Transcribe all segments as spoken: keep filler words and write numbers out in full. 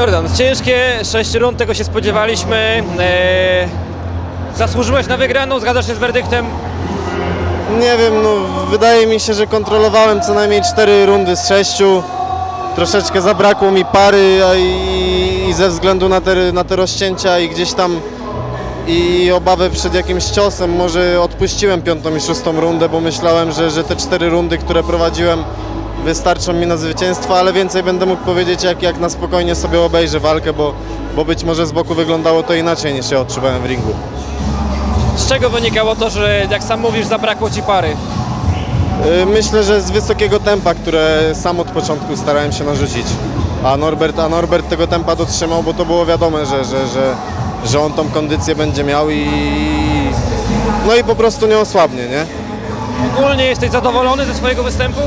Jordan, ciężkie sześć rund, tego się spodziewaliśmy. Eee, zasłużyłeś na wygraną, zgadzasz się z werdyktem? Nie wiem, no wydaje mi się, że kontrolowałem co najmniej cztery rundy z sześciu. Troszeczkę zabrakło mi pary a i, i ze względu na te, na te rozcięcia i gdzieś tam i obawę przed jakimś ciosem może odpuściłem piątą i szóstą rundę, bo myślałem, że, że te cztery rundy, które prowadziłem, wystarczą mi na zwycięstwo, ale więcej będę mógł powiedzieć, jak, jak na spokojnie sobie obejrzę walkę, bo, bo być może z boku wyglądało to inaczej, niż się odczuwałem w ringu. Z czego wynikało to, że jak sam mówisz, zabrakło ci pary? Myślę, że z wysokiego tempa, które sam od początku starałem się narzucić, a Norbert, a Norbert tego tempa dotrzymał, bo to było wiadome, że, że, że, że on tą kondycję będzie miał i no i po prostu nie osłabnie, nie? Ogólnie jesteś zadowolony ze swojego występu?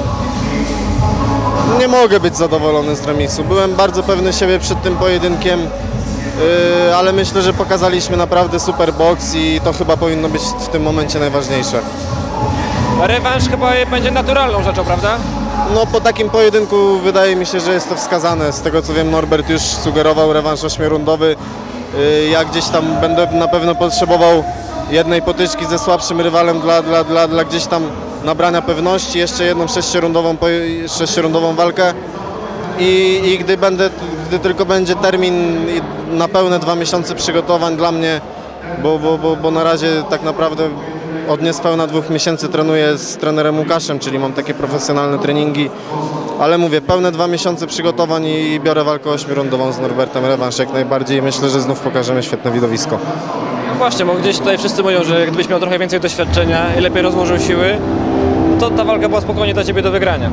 Nie mogę być zadowolony z remisu. Byłem bardzo pewny siebie przed tym pojedynkiem, yy, ale myślę, że pokazaliśmy naprawdę super boks i to chyba powinno być w tym momencie najważniejsze. Rewanż chyba będzie naturalną rzeczą, prawda? No po takim pojedynku wydaje mi się, że jest to wskazane. Z tego co wiem, Norbert już sugerował rewanż ośmiorundowy. Yy, ja gdzieś tam będę na pewno potrzebował jednej potyczki ze słabszym rywalem dla, dla, dla, dla gdzieś tam nabrania pewności, jeszcze jedną sześciorundową, sześciorundową walkę i, i gdy, będę, gdy tylko będzie termin na pełne dwa miesiące przygotowań dla mnie, bo, bo, bo, bo na razie tak naprawdę od niespełna dwóch miesięcy trenuję z trenerem Łukaszem, czyli mam takie profesjonalne treningi, ale mówię, pełne dwa miesiące przygotowań i biorę walkę ośmiorundową z Norbertem, rewanż jak najbardziej i myślę, że znów pokażemy świetne widowisko. Właśnie, bo gdzieś tutaj wszyscy mówią, że gdybyś miał trochę więcej doświadczenia i lepiej rozłożył siły, to ta walka była spokojnie dla ciebie do wygrania.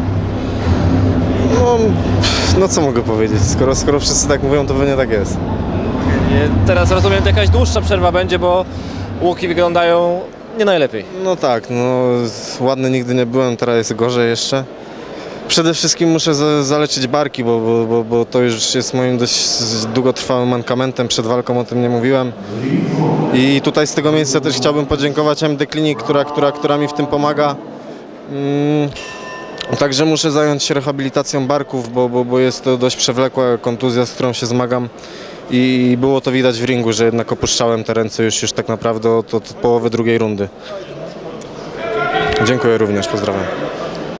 No, no co mogę powiedzieć, skoro, skoro wszyscy tak mówią, to pewnie tak jest. Teraz rozumiem, że jakaś dłuższa przerwa będzie, bo łuki wyglądają nie najlepiej. No tak, no ładny nigdy nie byłem, teraz jest gorzej jeszcze. Przede wszystkim muszę za, zaleczyć barki, bo, bo, bo, bo to już jest moim dość długotrwałym mankamentem, przed walką o tym nie mówiłem. I tutaj z tego miejsca też chciałbym podziękować M D Clinic, która, która, która mi w tym pomaga. Mm, także muszę zająć się rehabilitacją barków, bo, bo, bo jest to dość przewlekła kontuzja, z którą się zmagam. I było to widać w ringu, że jednak opuszczałem te ręce już, już tak naprawdę od, od połowy drugiej rundy. Dziękuję również, pozdrawiam.